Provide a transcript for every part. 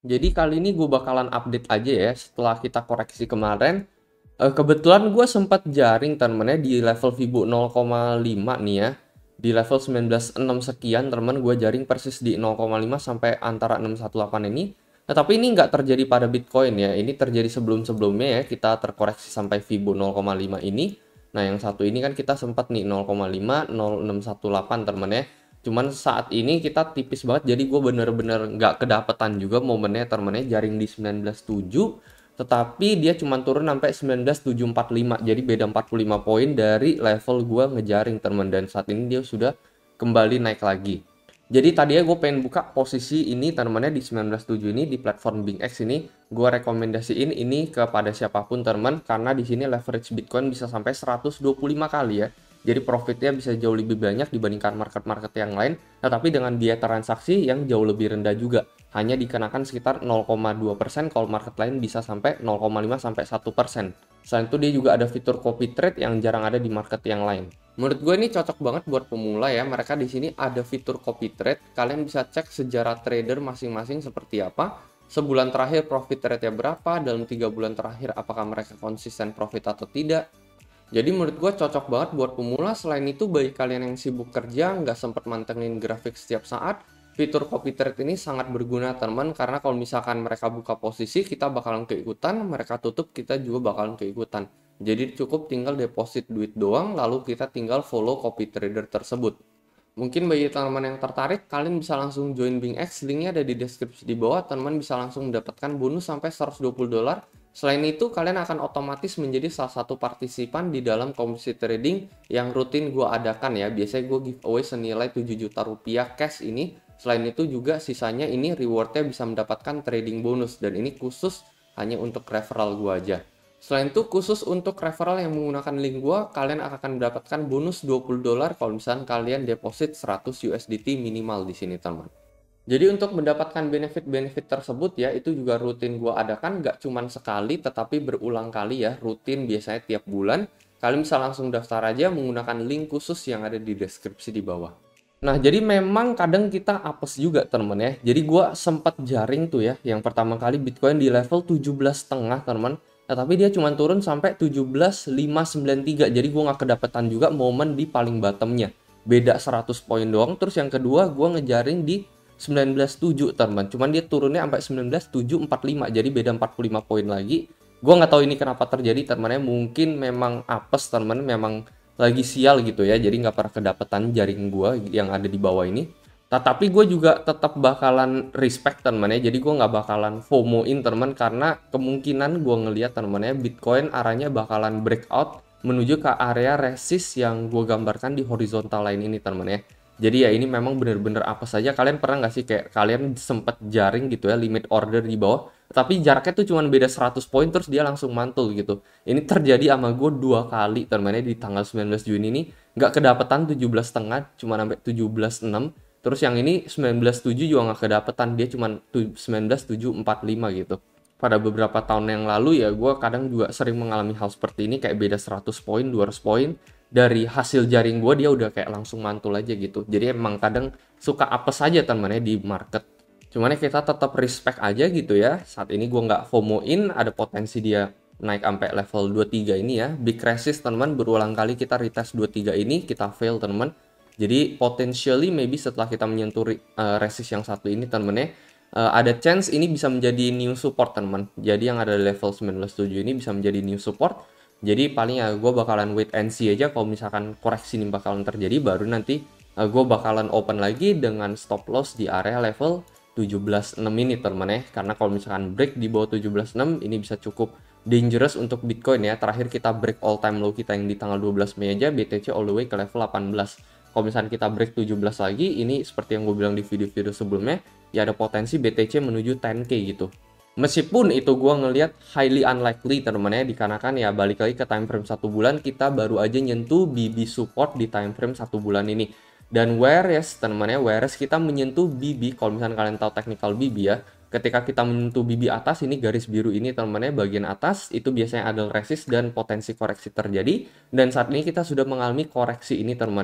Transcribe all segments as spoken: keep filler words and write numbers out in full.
Jadi kali ini gue bakalan update aja ya setelah kita koreksi kemarin. Eh, kebetulan gue sempat jaring temennya di level Fibo nol koma lima nih ya. Di level sembilan belas koma enam sekian temen gue jaring persis di nol koma lima sampai antara enam satu delapan ini. Nah, tapi ini nggak terjadi pada Bitcoin ya. Ini terjadi sebelum-sebelumnya ya. Kita terkoreksi sampai Fibo nol koma lima ini. Nah, yang satu ini kan kita sempat nih nol koma lima, nol enam satu delapan temen ya. Cuman saat ini kita tipis banget, jadi gue bener-bener nggak kedapetan juga momennya temennya jaring di sembilan belas koma tujuh, tetapi dia cuma turun sampai sembilan belas koma tujuh empat lima, jadi beda empat puluh lima poin dari level gue ngejaring temen, dan saat ini dia sudah kembali naik lagi. Jadi tadi ya gue pengen buka posisi ini temennya di sembilan belas koma tujuh ini di platform BingX ini, gue rekomendasiin ini kepada siapapun teman, karena di sini leverage Bitcoin bisa sampai seratus dua puluh lima kali ya. Jadi profitnya bisa jauh lebih banyak dibandingkan market-market yang lain, tetapi dengan biaya transaksi yang jauh lebih rendah juga. Hanya dikenakan sekitar nol koma dua persen, kalau market lain bisa sampai nol koma lima sampai satu persen. Selain itu dia juga ada fitur copy trade yang jarang ada di market yang lain. Menurut gue ini cocok banget buat pemula ya. Mereka di sini ada fitur copy trade. Kalian bisa cek sejarah trader masing-masing seperti apa. Sebulan terakhir profit rate-nya berapa, dalam tiga bulan terakhir apakah mereka konsisten profit atau tidak. Jadi menurut gue cocok banget buat pemula. Selain itu bagi kalian yang sibuk kerja, nggak sempat mantengin grafik setiap saat, fitur copy trade ini sangat berguna teman, karena kalau misalkan mereka buka posisi, kita bakalan keikutan, mereka tutup, kita juga bakalan keikutan. Jadi cukup tinggal deposit duit doang, lalu kita tinggal follow copy trader tersebut. Mungkin bagi teman-teman yang tertarik, kalian bisa langsung join BingX, linknya ada di deskripsi di bawah, teman-teman bisa langsung mendapatkan bonus sampai seratus dua puluh dolar. Selain itu, kalian akan otomatis menjadi salah satu partisipan di dalam komisi trading yang rutin gue adakan ya. Biasanya gue giveaway senilai tujuh juta rupiah cash ini. Selain itu juga sisanya ini rewardnya bisa mendapatkan trading bonus, dan ini khusus hanya untuk referral gue aja. Selain itu khusus untuk referral yang menggunakan link gua, kalian akan mendapatkan bonus dua puluh dolar kalau misalnya kalian deposit seratus U S D T minimal di sini, teman. Jadi untuk mendapatkan benefit-benefit tersebut ya, itu juga rutin gua adakan, nggak cuma sekali tetapi berulang kali ya, rutin biasanya tiap bulan. Kalian bisa langsung daftar aja menggunakan link khusus yang ada di deskripsi di bawah. Nah, jadi memang kadang kita apes juga teman ya. Jadi gua sempat jaring tuh ya, yang pertama kali Bitcoin di level tujuh belas setengah teman. Nah, tapi dia cuma turun sampai tujuh belas lima sembilan tiga. Jadi gue nggak kedapetan juga momen di paling bottomnya. Beda seratus poin doang. Terus yang kedua gue ngejaring di sembilan belas tujuh teman. Cuman dia turunnya sampai sembilan belas tujuh empat lima. Jadi beda empat puluh lima poin lagi. Gue nggak tahu ini kenapa terjadi teman-teman. Mungkin memang apes teman, memang lagi sial gitu ya. Jadi nggak pernah kedapetan jaring gue yang ada di bawah ini. Tetapi gue juga tetap bakalan respect temen ya. Jadi gue nggak bakalan FOMO-in temen, karena kemungkinan gue ngelihat temennya Bitcoin arahnya bakalan breakout menuju ke area resist yang gue gambarkan di horizontal line ini temen ya. Jadi ya ini memang bener-bener apa saja. Kalian pernah nggak sih kayak kalian sempet jaring gitu ya, limit order di bawah, tapi jaraknya tuh cuma beda seratus poin terus dia langsung mantul gitu. Ini terjadi sama gue dua kali temennya di tanggal sembilan belas Juni ini. Nggak kedapetan tujuh belas setengah, cuma sampai tujuh belas enam. Terus yang ini sembilan belas tujuh juga nggak kedapetan, dia cuma sembilan belas tujuh empat lima gitu. Pada beberapa tahun yang lalu ya gue kadang juga sering mengalami hal seperti ini, kayak beda seratus poin, dua ratus poin. Dari hasil jaring gue dia udah kayak langsung mantul aja gitu. Jadi emang kadang suka apes aja temennya di market. Cuman ya kita tetap respect aja gitu ya. Saat ini gue nggak FOMO-in, ada potensi dia naik sampai level dua puluh tiga ini ya. Big resist teman, berulang kali kita retest dua puluh tiga ini, kita fail teman. Jadi potentially maybe setelah kita menyentuh uh, resist yang satu ini teman-teman, uh, ada chance ini bisa menjadi new support teman. Jadi yang ada di level sembilan belas tujuh ini bisa menjadi new support. Jadi paling ya gue bakalan wait and see aja, kalau misalkan koreksi ini bakalan terjadi, baru nanti uh, gue bakalan open lagi dengan stop loss di area level tujuh belas enam ini teman-teman ya. Karena kalau misalkan break di bawah tujuh belas enam ini bisa cukup dangerous untuk Bitcoin ya. Terakhir kita break all time low kita yang di tanggal dua belas Mei aja, B T C all the way ke level delapan belas. Kalau misalnya kita break tujuh belas lagi, ini seperti yang gue bilang di video-video sebelumnya, ya ada potensi B T C menuju sepuluh K gitu. Meskipun itu gue ngelihat highly unlikely teman-teman ya, dikarenakan ya balik lagi ke time frame satu bulan, kita baru aja nyentuh B B support di time frame satu bulan ini. Dan whereas teman-teman ya, whereas kita menyentuh B B, kalau misalnya kalian tahu technical B B ya, ketika kita menyentuh B B atas, ini garis biru ini teman-teman ya, bagian atas itu biasanya ada resist dan potensi koreksi terjadi. Dan saat ini kita sudah mengalami koreksi ini teman-teman ya.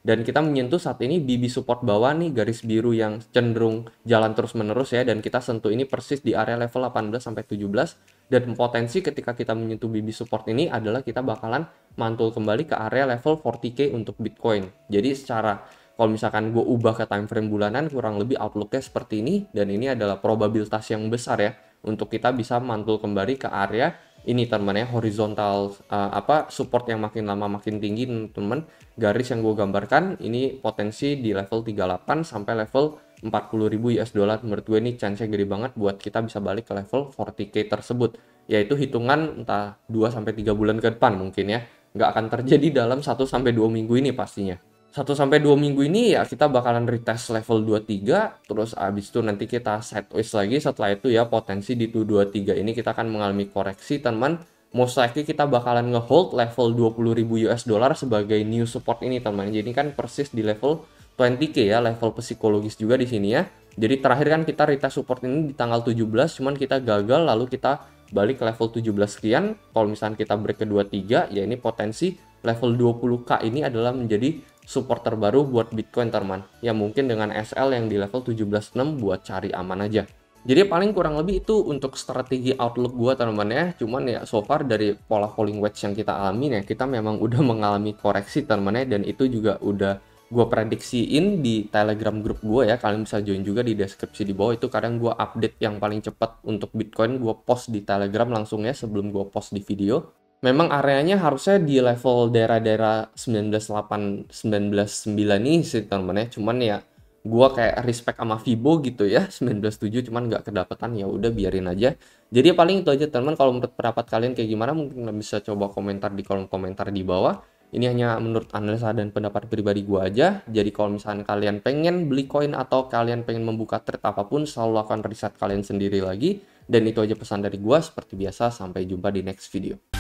Dan kita menyentuh saat ini B B support bawah nih, garis biru yang cenderung jalan terus-menerus ya, dan kita sentuh ini persis di area level delapan belas sampai tujuh belas, dan potensi ketika kita menyentuh B B support ini adalah kita bakalan mantul kembali ke area level empat puluh K untuk Bitcoin. Jadi secara kalau misalkan gue ubah ke time frame bulanan, kurang lebih outlooknya seperti ini, dan ini adalah probabilitas yang besar ya untuk kita bisa mantul kembali ke area ini teman-teman ya, horizontal uh, apa support yang makin lama makin tinggi teman-teman. Garis yang gue gambarkan ini potensi di level tiga puluh delapan sampai level empat puluh ribu U S dollar. Menurut gue ini chance-nya gede banget buat kita bisa balik ke level empat puluh K tersebut, yaitu hitungan entah dua sampai tiga bulan ke depan mungkin ya. Nggak akan terjadi dalam satu sampai dua minggu ini pastinya. satu sampai dua minggu ini ya kita bakalan retest level dua puluh tiga, terus abis itu nanti kita sideways lagi. Setelah itu ya potensi di dua puluh tiga ini kita akan mengalami koreksi teman. Most likely kita bakalan ngehold level dua puluh ribu U S dollar sebagai new support ini teman. Jadi kan persis di level dua puluh K ya, level psikologis juga di sini ya. Jadi terakhir kan kita retest support ini di tanggal tujuh belas, cuman kita gagal, lalu kita balik ke level tujuh belas sekian. Kalau misalnya kita break ke dua puluh tiga, ya ini potensi level dua puluh K ini adalah menjadi support terbaru buat Bitcoin teman. Ya mungkin dengan S L yang di level tujuh belas enam buat cari aman aja. Jadi paling kurang lebih itu untuk strategi outlook gua teman-teman ya. Cuman ya so far dari pola falling wedge yang kita alami ya, kita memang udah mengalami koreksi teman-teman ya, dan itu juga udah gue prediksiin di Telegram grup gue ya. Kalian bisa join juga di deskripsi di bawah, itu kadang gue update yang paling cepat untuk Bitcoin, gue post di Telegram langsung ya sebelum gue post di video. Memang areanya harusnya di level daerah-daerah sembilan belas delapan, sembilan belas sembilan nih sih teman-teman ya. Cuman ya gue kayak respect sama Fibo gitu ya, sembilan belas tujuh, cuman nggak kedapetan, ya udah biarin aja. Jadi paling itu aja teman-teman. Kalau menurut pendapat kalian kayak gimana, mungkin bisa coba komentar di kolom komentar di bawah. Ini hanya menurut analisa dan pendapat pribadi gue aja. Jadi kalau misalnya kalian pengen beli koin atau kalian pengen membuka trade apapun, selalu lakukan riset kalian sendiri lagi. Dan itu aja pesan dari gue. Seperti biasa, sampai jumpa di next video.